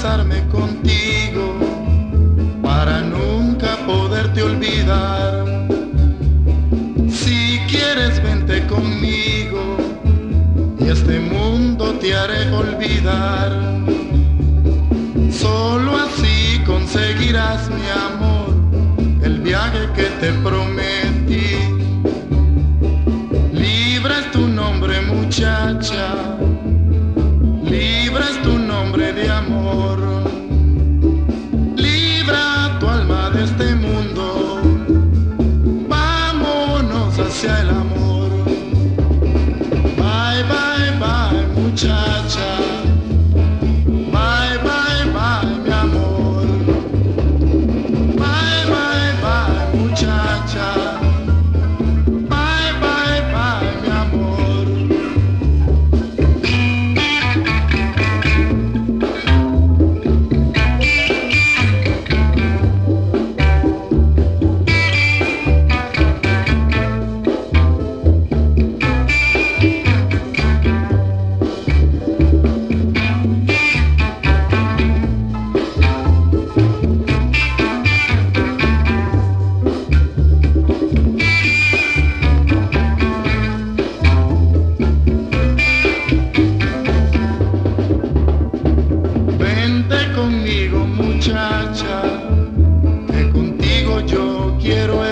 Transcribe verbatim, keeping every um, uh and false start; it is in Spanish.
casarme contigo para nunca poderte olvidar. Si quieres vente conmigo y este mundo te haré olvidar. Solo así conseguirás, mi amor, el viaje que te prometí. Libra es tu nombre, muchacha, libra es tu nombre de amor. Libra tu alma de este mundo, vámonos hacia el amor. Bye, bye, bye, muchacha. Bye, bye, bye, mi amor. Bye, bye, bye, muchacha. Bye, bye, bye, mi amor. Vente conmigo, muchacha, que contigo yo quiero